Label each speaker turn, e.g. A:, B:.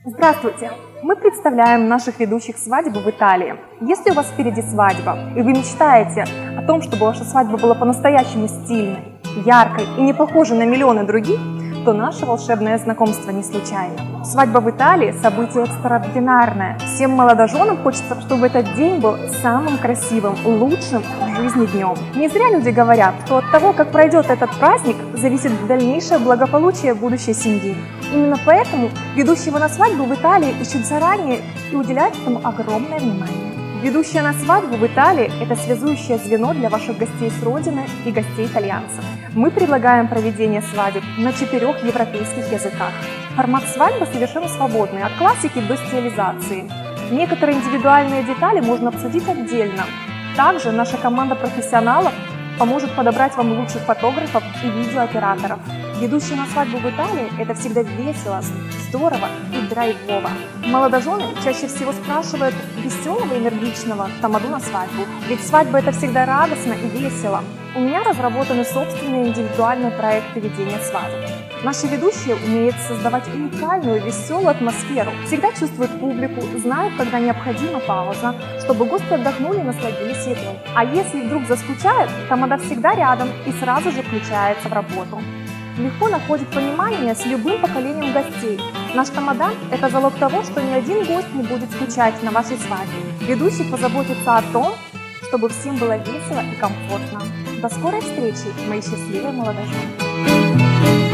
A: Здравствуйте! Мы представляем наших ведущих свадьбы в Италии. Если у вас впереди свадьба, и вы мечтаете о том, чтобы ваша свадьба была по-настоящему стильной, яркой и не похожей на миллионы других, то наше волшебное знакомство не случайно. Свадьба в Италии – событие экстраординарное. Всем молодоженам хочется, чтобы этот день был самым красивым, лучшим в жизни днем. Не зря люди говорят, что от того, как пройдет этот праздник, зависит дальнейшее благополучие будущей семьи. Именно поэтому ведущего на свадьбу в Италии ищут заранее и уделяют этому огромное внимание. Ведущая на свадьбу в Италии – это связующее звено для ваших гостей с родины и гостей итальянцев. Мы предлагаем проведение свадеб на 4 европейских языках. Формат свадьбы совершенно свободный, от классики до стилизации. Некоторые индивидуальные детали можно обсудить отдельно. Также наша команда профессионалов поможет подобрать вам лучших фотографов и видеооператоров. Ведущий на свадьбу в Италии – это всегда весело, здорово и драйвово. Молодожены чаще всего спрашивают веселого, энергичного тамаду на свадьбу, ведь свадьба – это всегда радостно и весело. У меня разработаны собственные индивидуальные проекты ведения свадеб. Наши ведущие умеют создавать уникальную, веселую атмосферу, всегда чувствуют публику, знают, когда необходима пауза, чтобы гости отдохнули и насладились едой. А если вдруг заскучают, тамада всегда рядом и сразу же включается в работу. Легко находит понимание с любым поколением гостей. Наш тамада – это залог того, что ни один гость не будет скучать на вашей свадьбе. Ведущий позаботится о том, чтобы всем было весело и комфортно. До скорой встречи, мои счастливые молодожены!